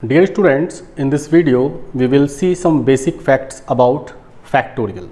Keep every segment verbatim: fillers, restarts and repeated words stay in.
Dear students, in this video we will see some basic facts about factorial.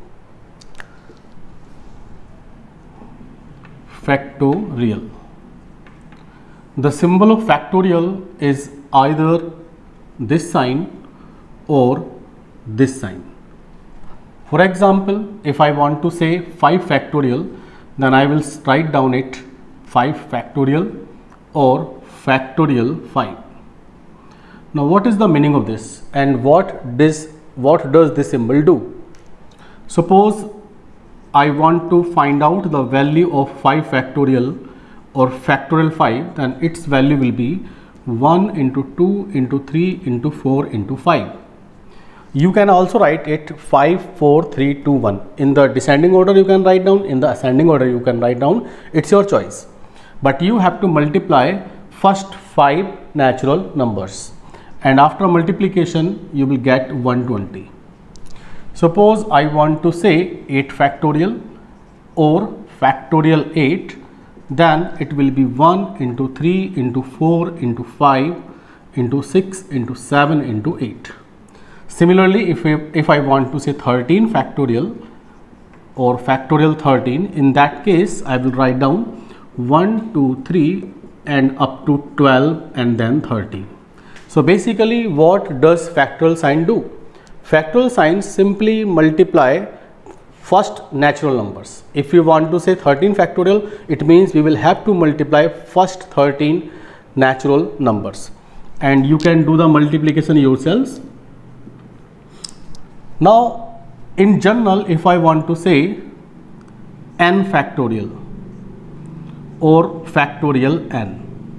Factorial. The symbol of factorial is either this sign or this sign. For example, if I want to say five factorial, then I will write down it five factorial or factorial five. Now what is the meaning of this and what this what does this symbol do? Suppose I want to find out the value of five factorial or factorial five, then its value will be one into two into three into four into five. You can also write it five, four, three, two, one. In the descending order you can write down, in the ascending order you can write down, it's your choice. But you have to multiply first five natural numbers, and after multiplication you will get one hundred twenty. Suppose I want to say eight factorial or factorial eight, then it will be one into three into four into five into six into seven into eight. Similarly, if, we, if I want to say thirteen factorial or factorial thirteen, in that case I will write down one, two, three and up to twelve and then thirteen. So basically, what does factorial sign do? Factorial signs simply multiply first natural numbers. If you want to say thirteen factorial, it means we will have to multiply first thirteen natural numbers, and you can do the multiplication yourselves. Now in general, if I want to say n factorial or factorial n,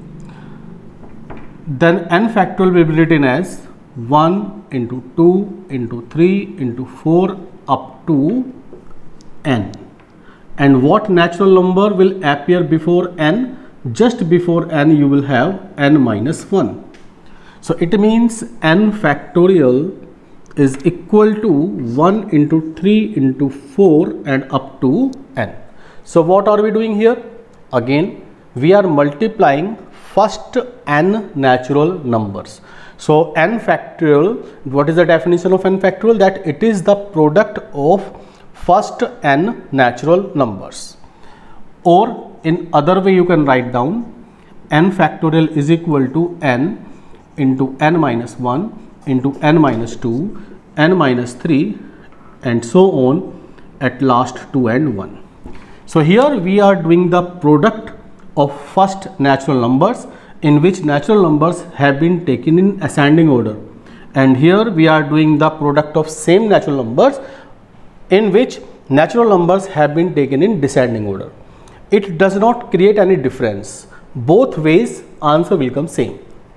then n factorial will be written as one into two into three into four up to n. And what natural number will appear before n? Just before n you will have n minus one. So it means n factorial is equal to one into three into four and up to n. So what are we doing here? Again, we are multiplying first n natural numbers. So n factorial, what is the definition of n factorial? That it is the product of first n natural numbers. Or in other way you can write down n factorial is equal to n into n minus one into n minus two, n minus three and so on at last two and one. So here we are doing the product of first natural numbers, in which natural numbers have been taken in ascending order, and here we are doing the product of same natural numbers in which natural numbers have been taken in descending order. It does not create any difference. Both ways answer will come same.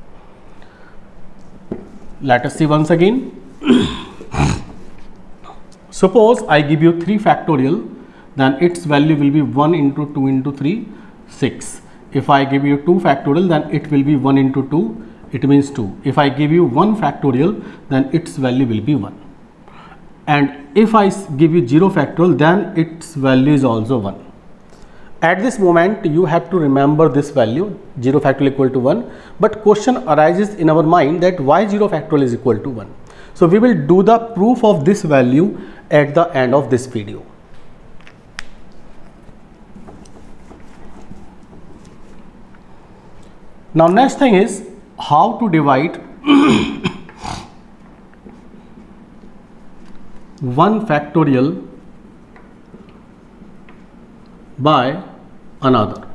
Let us see once again. Suppose I give you three factorial, then its value will be one into two into three, six. If I give you two factorial, then it will be one into two, it means two. If I give you one factorial, then its value will be one. And if I give you zero factorial, then its value is also one. At this moment you have to remember this value, zero factorial equal to one, but question arises in our mind that why zero factorial is equal to one. So we will do the proof of this value at the end of this video. Now next thing is how to divide one factorial by another.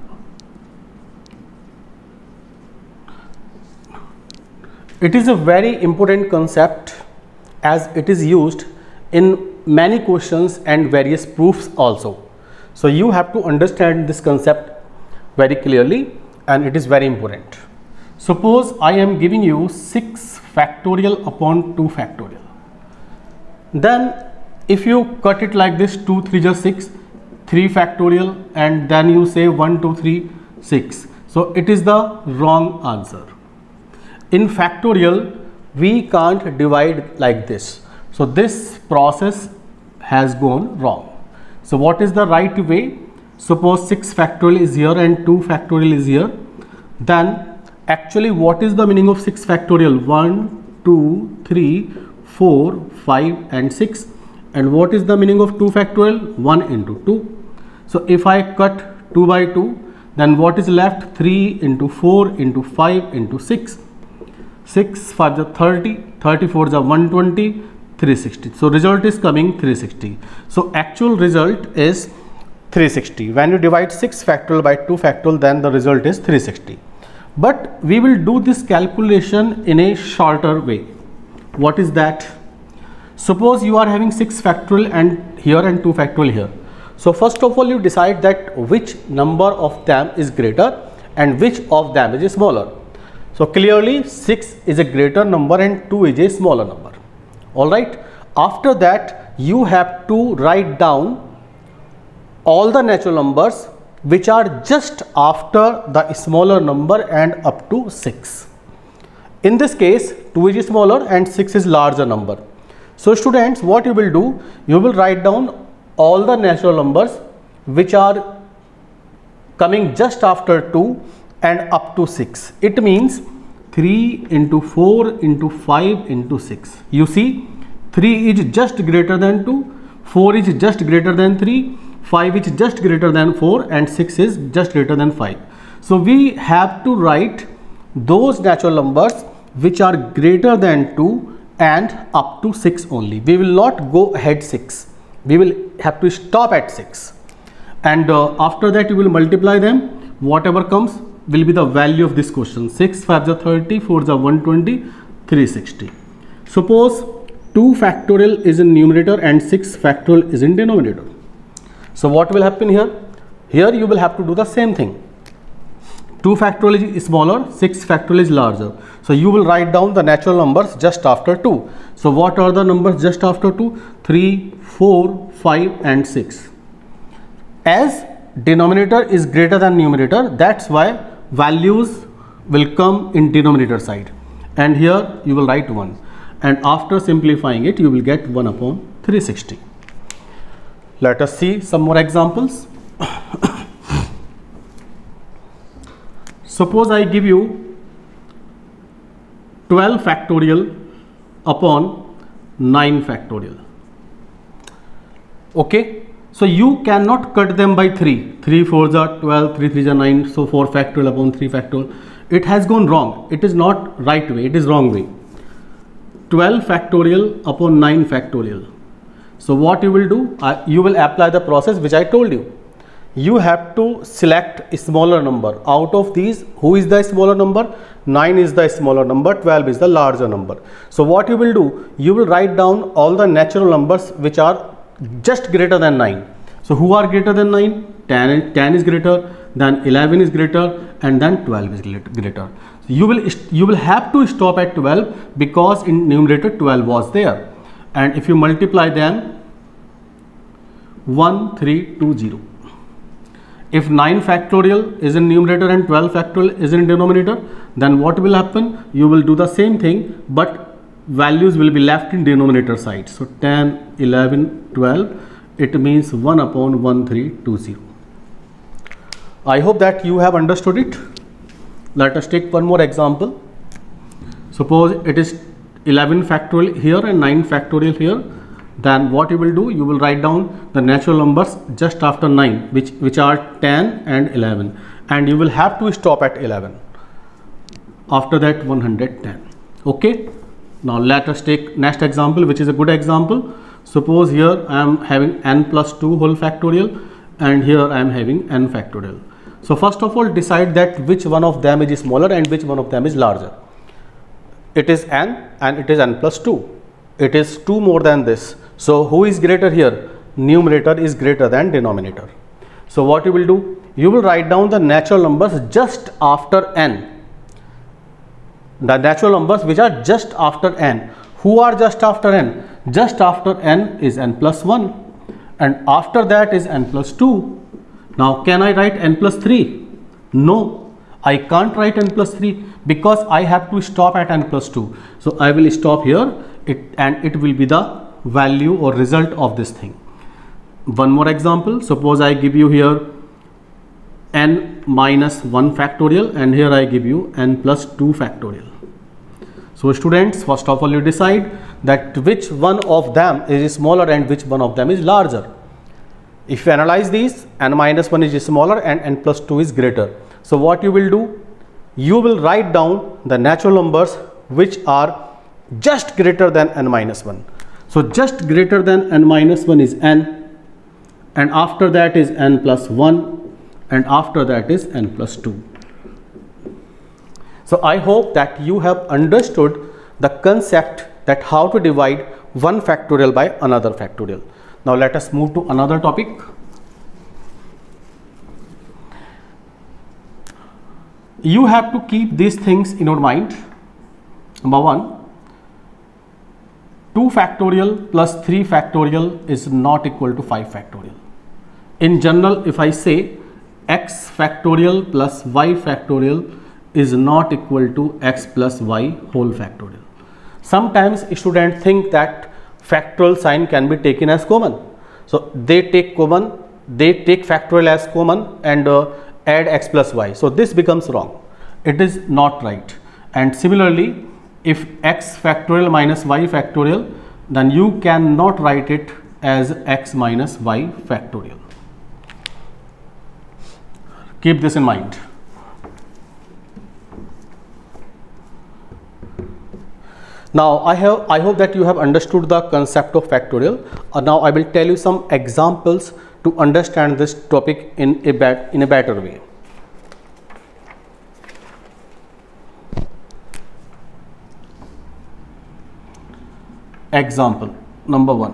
It is a very important concept as it is used in many questions and various proofs also. So you have to understand this concept very clearly, and it is very important. Suppose I am giving you six factorial upon two factorial. Then if you cut it like this, two, three just six, three factorial, and then you say one, two, three, six. So it is the wrong answer. In factorial we can't divide like this. So this process has gone wrong. So what is the right way? Suppose six factorial is here and two factorial is here, then Actually, what is the meaning of six factorial? one, two, three, four, five and six. And what is the meaning of two factorial? one into two. So if I cut two by two, then what is left? three into four into five into six. six five is thirty, thirty-four is one hundred twenty, three hundred sixty. So result is coming three hundred sixty. So actual result is three hundred sixty. When you divide six factorial by two factorial, then the result is three hundred sixty. But we will do this calculation in a shorter way. What is that? Suppose you are having six factorial and here and two factorial here. So first of all, you decide that which number of them is greater and which of them is smaller. So clearly six is a greater number and two is a smaller number. Alright. After that, you have to write down all the natural numbers which are just after the smaller number and up to six. In this case, two is smaller and six is larger number. So students, what you will do, you will write down all the natural numbers which are coming just after two and up to six. It means three into four into five into six. You see, three is just greater than two, four is just greater than three, five is just greater than four and six is just greater than five. So we have to write those natural numbers which are greater than two and up to six only. We will not go ahead six. We will have to stop at six. And uh, after that you will multiply them. Whatever comes will be the value of this question. six five is thirty, four is one hundred twenty, three hundred sixty. Suppose two factorial is in numerator and six factorial is in denominator. So what will happen here? Here you will have to do the same thing. two factorial is smaller, six factorial is larger. So you will write down the natural numbers just after two. So what are the numbers just after two? three, four, five and six. As denominator is greater than numerator, that's why values will come in denominator side. And here you will write one. And after simplifying it, you will get one upon three hundred sixty. Let us see some more examples. Suppose I give you twelve factorial upon nine factorial. Okay, so you cannot cut them by three. three fours are twelve, three threes are nine, so four factorial upon three factorial. It has gone wrong. It is not right way, it is wrong way. twelve factorial upon nine factorial. So what you will do, uh, you will apply the process which I told you. You have to select a smaller number. Out of these, who is the smaller number? nine is the smaller number, twelve is the larger number. So what you will do, you will write down all the natural numbers which are just greater than nine. So who are greater than nine? ten, ten is greater, then eleven is greater, and then twelve is greater. So you will, you will have to stop at twelve because in numerator twelve was there. And if you multiply them, one, three, two, zero. If nine factorial is in numerator and twelve factorial is in denominator, then what will happen? You will do the same thing, but values will be left in denominator side. So ten, eleven, twelve, it means one upon one, three, two, zero. I hope that you have understood it. Let us take one more example. Suppose it is eleven factorial here and nine factorial here. Then what you will do, you will write down the natural numbers just after nine, which which are ten and eleven, and you will have to stop at eleven. After that one hundred ten. Okay, now let us take next example, which is a good example. Suppose here I am having n plus two whole factorial and here I am having n factorial. So first of all, decide that which one of them is smaller and which one of them is larger. It is n and it is n plus two. It is two more than this. So who is greater here? Numerator is greater than denominator. So what you will do? You will write down the natural numbers just after n. The natural numbers which are just after n. Who are just after n? Just after n is n plus one. And after that is n plus two. Now can I write n plus three? No, I can't write n plus three because I have to stop at n plus two. So I will stop here it, and it will be the value or result of this thing. One more example. Suppose I give you here n minus one factorial, and here I give you n plus two factorial. So students, first of all you decide that which one of them is smaller and which one of them is larger. If you analyze these, n minus one is smaller and n plus two is greater. So what you will do? You will write down the natural numbers which are just greater than n minus one. So just greater than n minus one is n, and after that is n plus one, and after that is n plus two. So I hope that you have understood the concept that how to divide one factorial by another factorial. Now let us move to another topic. You have to keep these things in your mind. Number one, two factorial plus three factorial is not equal to five factorial. In general, if I say x factorial plus y factorial is not equal to x plus y whole factorial. Sometimes students think that factorial sign can be taken as common. So they take common, they take factorial as common and uh, add x plus y. So this becomes wrong. It is not right. And similarly, if x factorial minus y factorial, then you cannot write it as x minus y factorial. Keep this in mind. Now I have I hope that you have understood the concept of factorial. Uh, now I will tell you some examples to understand this topic in a bet in a better way. Example number one.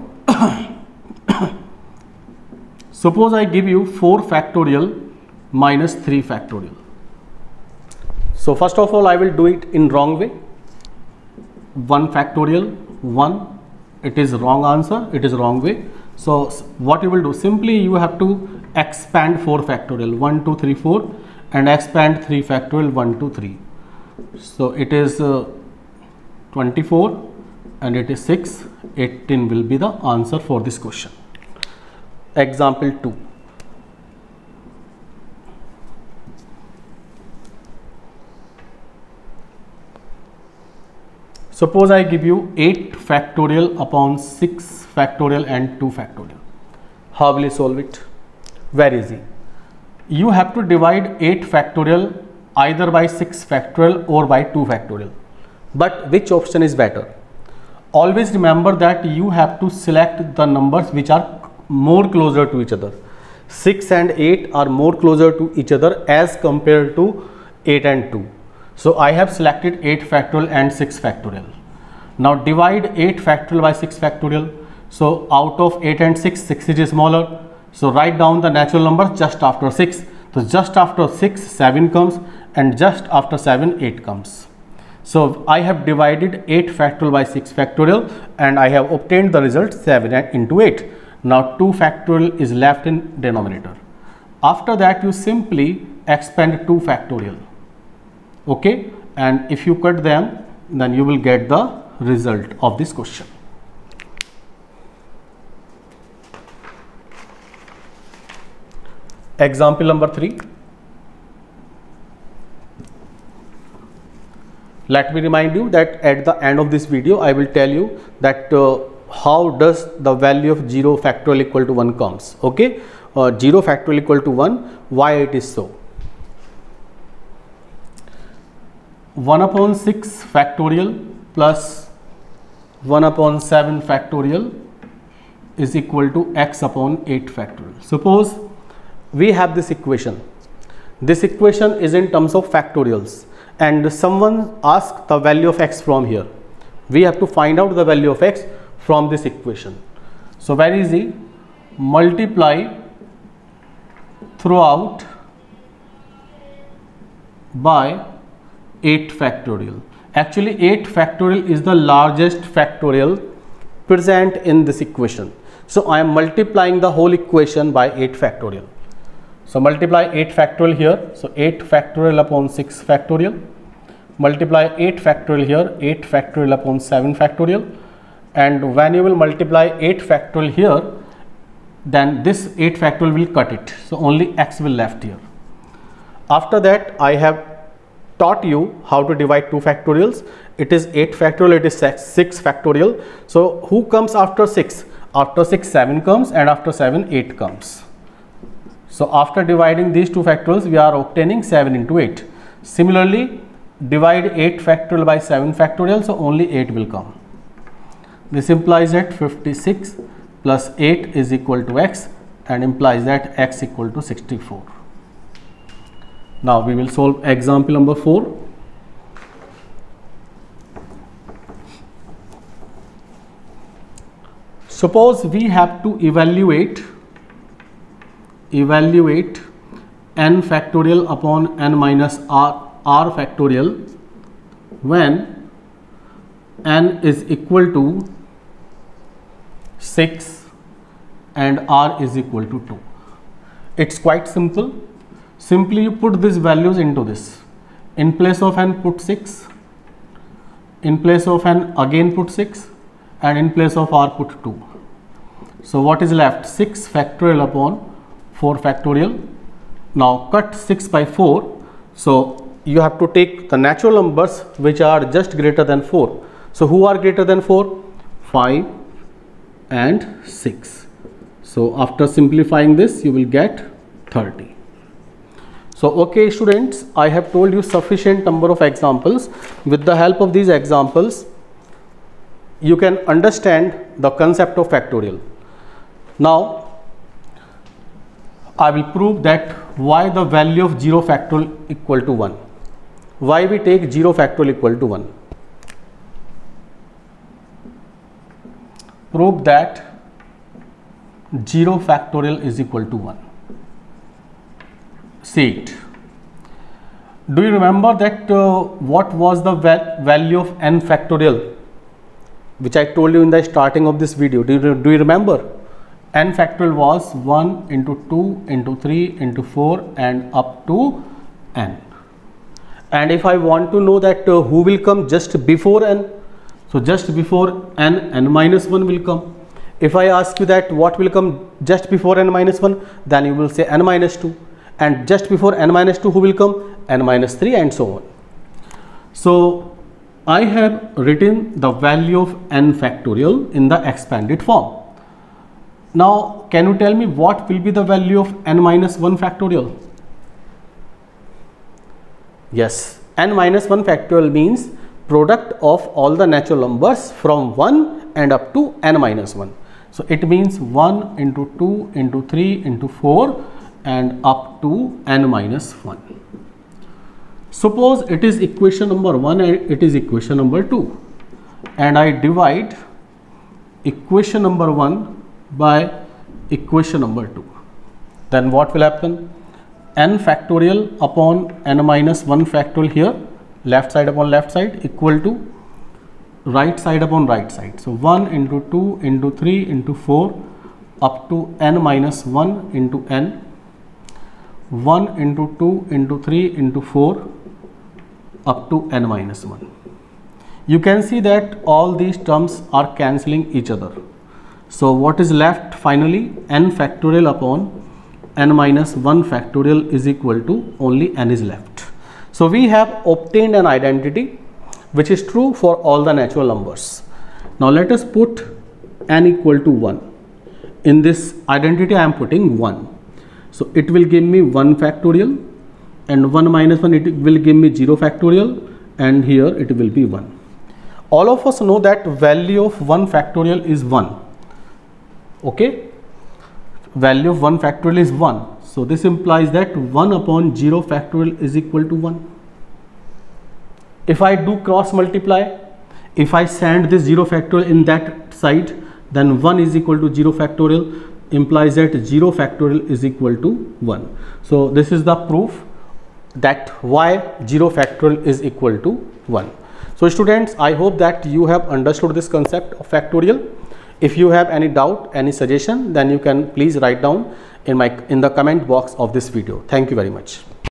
Suppose I give you four factorial minus three factorial. So first of all I will do it in wrong way. one factorial, one, it is wrong answer, it is wrong way. So what you will do, simply you have to expand four factorial, one, two, three, four, and expand three factorial, one, two, three. So it is uh, twenty-four and it is six, eighteen will be the answer for this question. Example two. Suppose I give you eight factorial upon six factorial and two factorial. How will you solve it? Very easy. You have to divide eight factorial either by six factorial or by two factorial. But which option is better? Always remember that you have to select the numbers which are more closer to each other. six and eight are more closer to each other as compared to eight and two. So I have selected eight factorial and six factorial. Now divide eight factorial by six factorial. So out of eight and six, six is smaller. So write down the natural numbers just after six. So just after six, seven comes, and just after seven, eight comes. So I have divided eight factorial by six factorial and I have obtained the result seven into eight. Now two factorial is left in denominator. After that you simply expand two factorial. Okay, and if you cut them, then you will get the result of this question. Example number three. Let me remind you that at the end of this video I will tell you that uh, how does the value of zero factorial equal to one comes. Okay, uh, zero factorial equal to one, why it is so. one upon six factorial plus one upon seven factorial is equal to x upon eight factorial. Suppose we have this equation. This equation is in terms of factorials and someone asks the value of x from here. We have to find out the value of x from this equation. So very easy, multiply throughout by eight factorial. Actually eight factorial is the largest factorial present in this equation. So I am multiplying the whole equation by eight factorial. So multiply eight factorial here. So eight factorial upon six factorial. Multiply eight factorial here, eight factorial upon seven factorial. And when you will multiply eight factorial here, then this eight factorial will cut it. So only x will left here. After that, I have taught you how to divide two factorials. It is eight factorial, it is six factorial. So who comes after six? After six, seven comes, and after seven, eight comes. So after dividing these two factorials, we are obtaining seven into eight. Similarly, divide eight factorial by seven factorial, so only eight will come. This implies that fifty-six plus eight is equal to x, and implies that x equal to sixty-four. Now we will solve example number four. Suppose we have to evaluate evaluate n factorial upon n minus r, r factorial when n is equal to six and r is equal to two. It's quite simple. Simply you put these values into this. In place of n, put six. In place of n, again put six. And in place of r, put two. So what is left? six factorial upon four factorial. Now cut six by four. So you have to take the natural numbers which are just greater than four. So who are greater than four? five and six. So after simplifying this, you will get thirty. So okay students, I have told you sufficient number of examples. With the help of these examples, you can understand the concept of factorial. Now I will prove that why the value of zero factorial equal to one. Why we take zero factorial equal to one. Prove that zero factorial is equal to one. See it. Do you remember that uh, what was the val value of n factorial, which I told you in the starting of this video? Do you, do you remember? N factorial was one into two into three into four and up to n. And if I want to know that uh, who will come just before n, so just before n, n minus one will come. If I ask you that what will come just before n minus one, then you will say n minus two. And just before n minus two, who will come? N minus three, and so on. So I have written the value of n factorial in the expanded form. Now can you tell me what will be the value of n minus one factorial? Yes, n minus one factorial means product of all the natural numbers from one and up to n minus one. So it means one into two into three into four and up to n minus one. Suppose it is equation number one and it is equation number two, and I divide equation number one by equation number two. Then what will happen? N factorial upon n minus one factorial here, left side upon left side, equal to right side upon right side. So one into two into three into four up to n minus one into n, one into two into three into four up to n minus one. You can see that all these terms are cancelling each other. So what is left finally? N factorial upon n minus one factorial is equal to only n is left. So we have obtained an identity which is true for all the natural numbers. Now let us put n equal to one. In this identity I am putting one. So it will give me one factorial, and one minus one, it will give me zero factorial, and here it will be one. All of us know that value of one factorial is one. Okay, value of one factorial is one. So this implies that one upon zero factorial is equal to one. If I do cross multiply, if I send this zero factorial in that side, then one is equal to zero factorial, implies that zero factorial is equal to one. So this is the proof that why zero factorial is equal to one. So students, I hope that you have understood this concept of factorial. If you have any doubt, any suggestion, then you can please write down in my in the comment box of this video. Thank you very much.